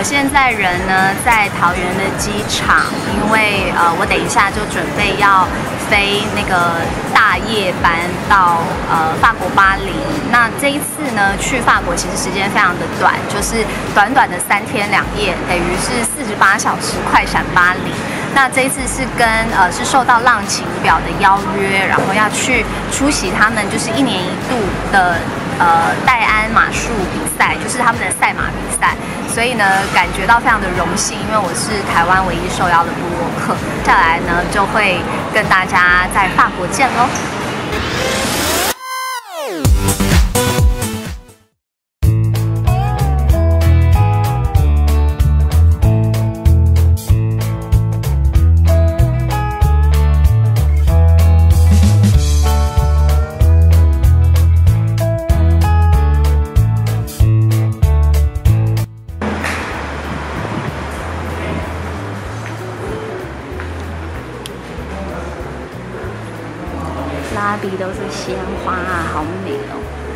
我现在人呢在桃园的机场，因为我等一下就准备要飞那个大夜班到法国巴黎。那这一次呢去法国其实时间非常的短，就是短短的3天2夜，等于是48小时快闪巴黎。那这一次是是受到浪琴表的邀约，然后要去出席他们就是1年1度的戴安马术比赛，就是他们的赛马比赛。所以呢，感觉到非常的荣幸，因为我是台湾唯一受邀的部落客。接下来呢，就会跟大家在法国见喽。拉比都是鲜花啊，好美哦！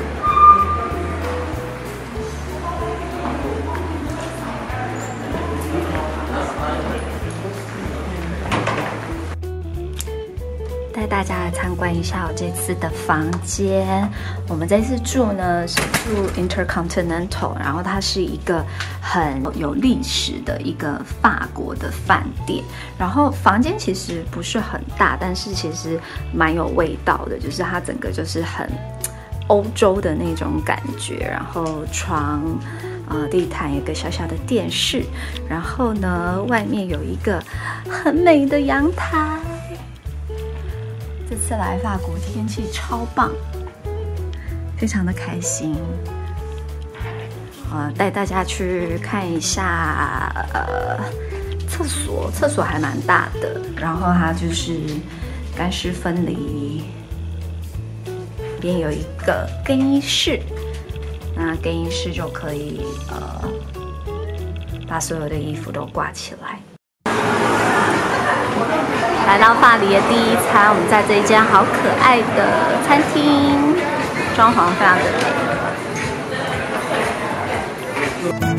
带大家来参观一下我这次的房间。我们这次住呢是住 Intercontinental， 然后它是一个很有历史的一个法国的饭店。然后房间其实不是很大，但是其实蛮有味道的，就是它整个就是很欧洲的那种感觉。然后床。地毯有个小小的电视，然后呢，外面有一个很美的阳台。这次来法国天气超棒，非常的开心。带大家去看一下厕所，厕所还蛮大的，然后它就是干湿分离，边有一个更衣室。那更衣室就可以把所有的衣服都挂起来。来到巴黎的第一餐，我们在这一间好可爱的餐厅，装潢非常的美。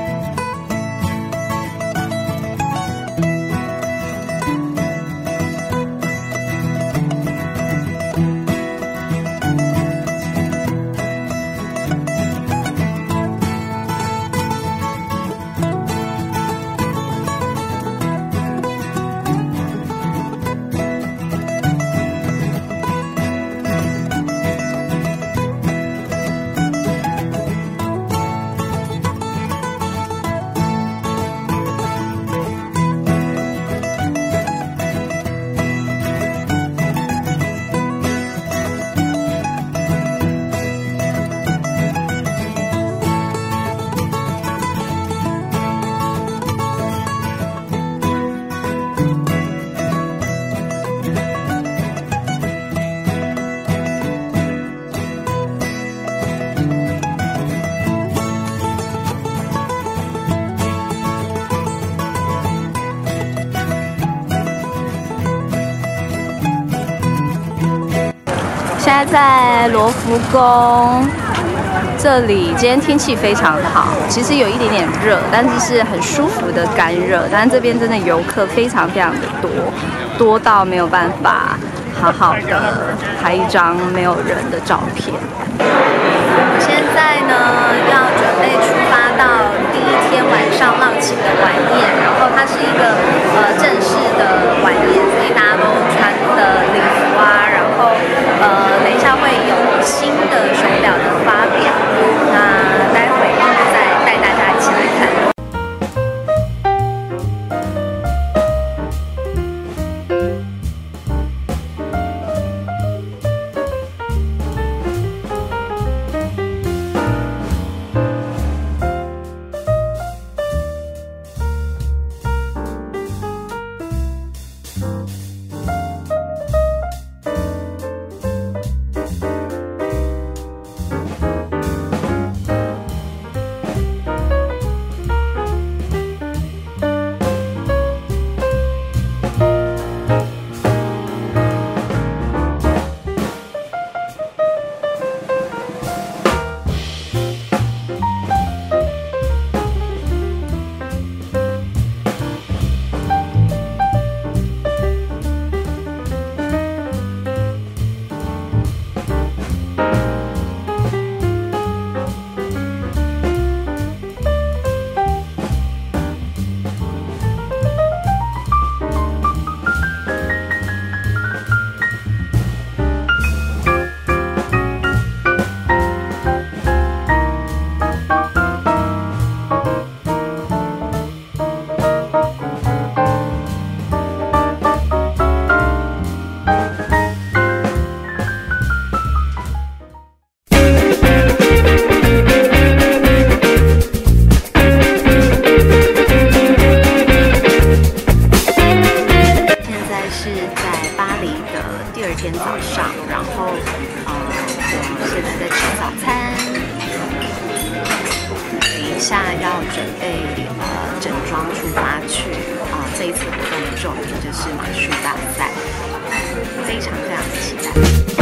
现在在罗浮宫这里，今天天气非常好，其实有一点点热，但是是很舒服的干热。但是这边真的游客非常非常的多，多到没有办法好好的拍一张没有人的照片。我现在呢要准备出发到第一天晚上浪琴的晚宴，然后它是一个正式的晚宴，所以大家都穿的礼服啊，然后等一下会有新的手表的发表，那待会再带大家一起来看。 天早上，然后我现在在吃早餐，等一下要准备整装出发去这一次活动的重点就是马术大赛，非常非常的期待。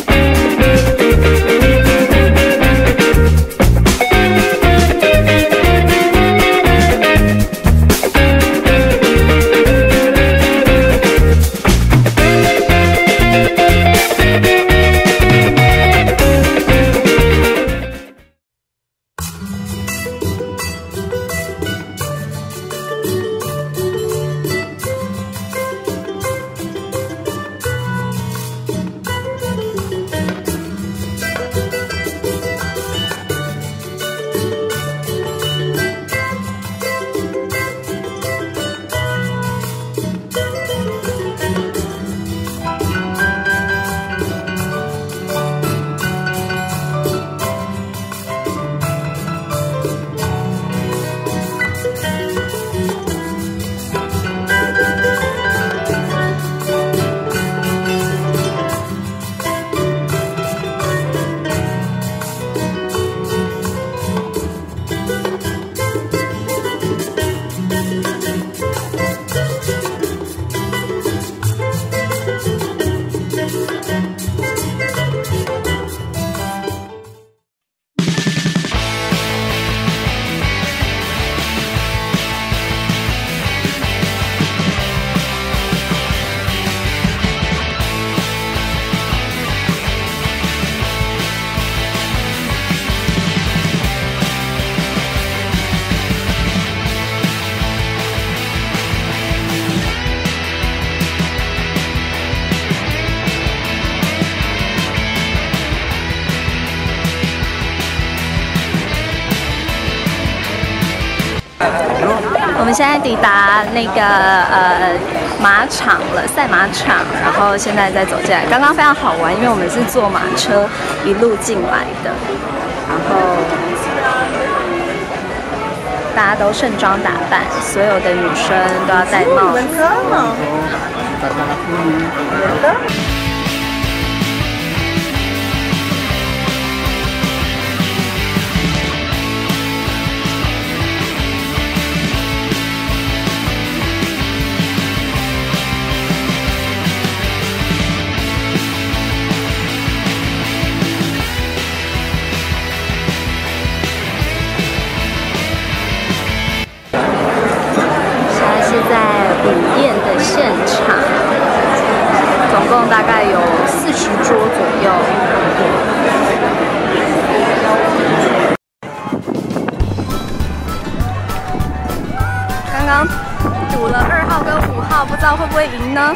我们现在抵达那个马场了，赛马场，然后现在在走进来。刚刚非常好玩，因为我们是坐马车一路进来的，然后大家都盛装打扮，所有的女生都要戴帽子。在午宴的现场，总共大概有40桌左右。刚刚赌了2号跟5号，不知道会不会赢呢？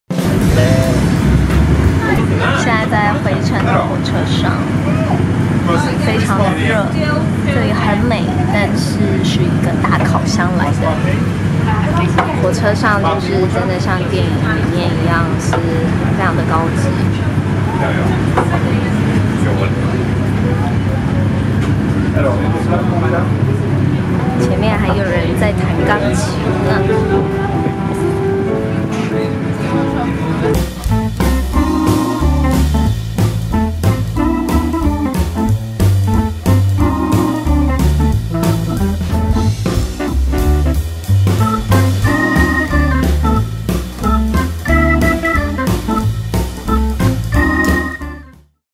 现在在回程的火车上，非常的热，这里很美，但是一个大烤箱来的。火车上就是真的像电影里面一样，是非常的高级。前面还有人在弹钢琴呢。